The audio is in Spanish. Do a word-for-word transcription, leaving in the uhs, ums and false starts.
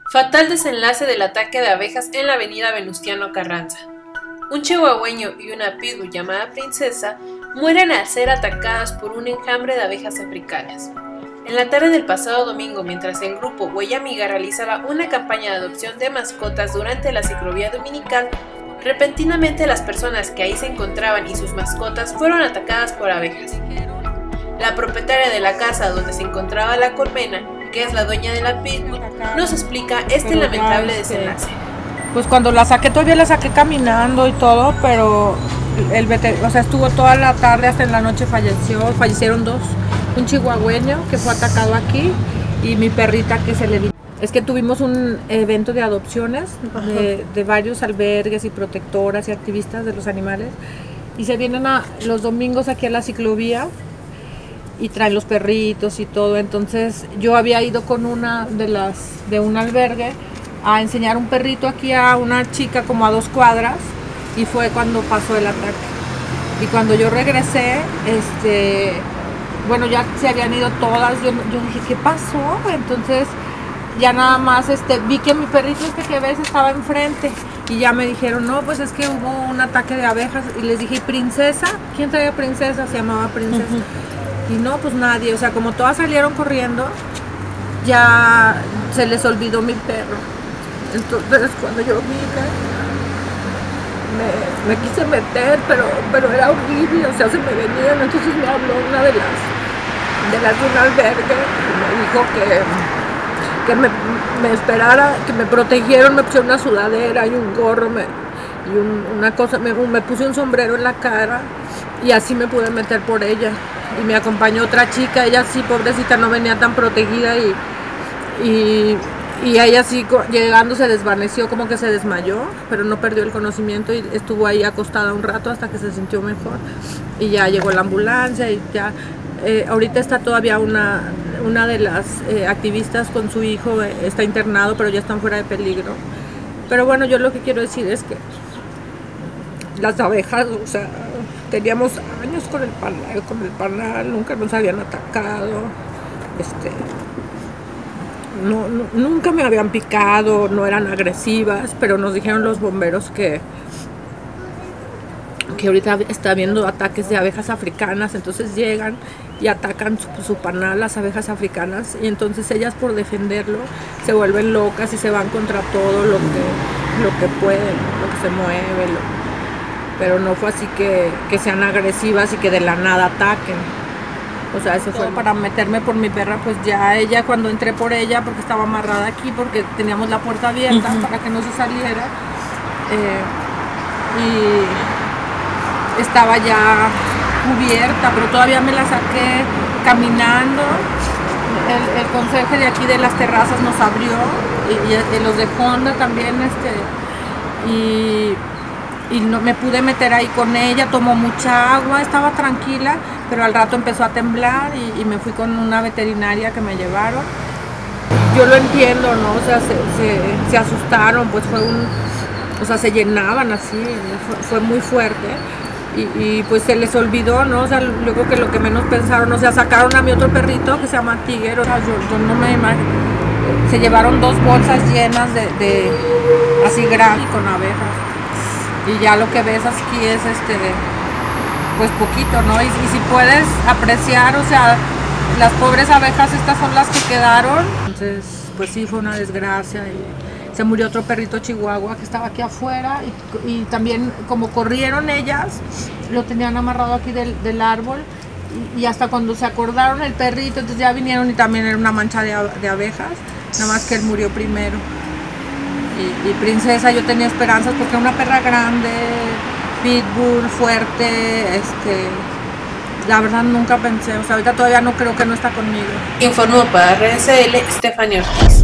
Fatal desenlace del ataque de abejas en la avenida Venustiano Carranza. Un chihuahueño y una pitbull llamada Princesa mueren al ser atacadas por un enjambre de abejas africanas. En la tarde del pasado domingo, mientras el grupo Huella Amiga realizaba una campaña de adopción de mascotas durante la ciclovía dominical, repentinamente las personas que ahí se encontraban y sus mascotas fueron atacadas por abejas. La propietaria de la casa donde se encontraba la colmena, que es la dueña de la pitbull, nos explica este pero lamentable ya, este, desenlace. Pues cuando la saqué, todavía la saqué caminando y todo, pero el veterinario, o sea, estuvo toda la tarde hasta en la noche, falleció, fallecieron dos, un chihuahueño que fue atacado aquí y mi perrita que se le dio. Es que tuvimos un evento de adopciones de, de varios albergues y protectoras y activistas de los animales y se vienen a, los domingos aquí a la ciclovía y traen los perritos y todo. Entonces yo había ido con una de las de un albergue a enseñar un perrito aquí a una chica como a dos cuadras y fue cuando pasó el ataque. Y cuando yo regresé, este bueno, ya se habían ido todas. Yo, yo dije, ¿qué pasó? Entonces ya nada más este vi que mi perrito este que ves estaba enfrente y ya me dijeron, no, pues es que hubo un ataque de abejas. Y les dije, ¿Princesa? ¿Quién traía Princesa? Se llamaba Princesa. Uh-huh. Y no, pues nadie, o sea, como todas salieron corriendo, ya se les olvidó mi perro. Entonces cuando yo vi que me, me quise meter, pero, pero era horrible, o sea, se me venían. Entonces me habló una de las de las de un albergue y me dijo que, que me, me esperara, que me protegieron, me pusieron una sudadera y un gorro me, y un, una cosa, me, me puse un sombrero en la cara y así me pude meter por ella. Y me acompañó otra chica, ella sí, pobrecita, no venía tan protegida y, y, y ella sí, llegando se desvaneció, como que se desmayó, pero no perdió el conocimiento y estuvo ahí acostada un rato hasta que se sintió mejor. Y ya llegó la ambulancia y ya, eh, ahorita está todavía una, una de las eh, activistas con su hijo, eh, está internado, pero ya están fuera de peligro. Pero bueno, yo lo que quiero decir es que las abejas, o sea, teníamos años con el panal, con el panal, nunca nos habían atacado, este, no, no, nunca me habían picado, no eran agresivas, pero nos dijeron los bomberos que, que ahorita está habiendo ataques de abejas africanas, entonces llegan y atacan su, su panal, las abejas africanas, y entonces ellas por defenderlo se vuelven locas y se van contra todo lo que, lo que pueden, lo que se mueve, lo, pero no fue así que, que sean agresivas y que de la nada ataquen. O sea, eso fue para meterme por mi perra, pues ya ella, cuando entré por ella, porque estaba amarrada aquí, porque teníamos la puerta abierta uh-huh. para que no se saliera, eh, y estaba ya cubierta, pero todavía me la saqué caminando. El, el conserje de aquí de las terrazas nos abrió, y, y, y los de Honda también, este, y... y no me pude meter ahí con ella, tomó mucha agua, estaba tranquila, pero al rato empezó a temblar y, y me fui con una veterinaria que me llevaron. Yo lo entiendo, ¿no? O sea, se, se, se asustaron, pues fue un, o sea, se llenaban así, fue, fue muy fuerte y, y pues se les olvidó, ¿no? O sea, luego que lo que menos pensaron, o sea, sacaron a mi otro perrito que se llama Tiger, o sea, yo, yo no me imagino, se llevaron dos bolsas llenas de, de así grandes con abejas. Y ya lo que ves aquí es este, pues poquito, ¿no? Y, y si puedes apreciar, o sea, las pobres abejas estas son las que quedaron. Entonces, pues sí, fue una desgracia. Y se murió otro perrito chihuahua que estaba aquí afuera y, y también como corrieron ellas, lo tenían amarrado aquí del, del árbol y, y hasta cuando se acordaron el perrito, entonces ya vinieron y también era una mancha de, de abejas, nada más que él murió primero. Y, y Princesa, yo tenía esperanzas porque era una perra grande, pitbull, fuerte, este, la verdad nunca pensé, o sea, ahorita todavía no creo que no está conmigo. Informó para R S L Stephanie Ortiz.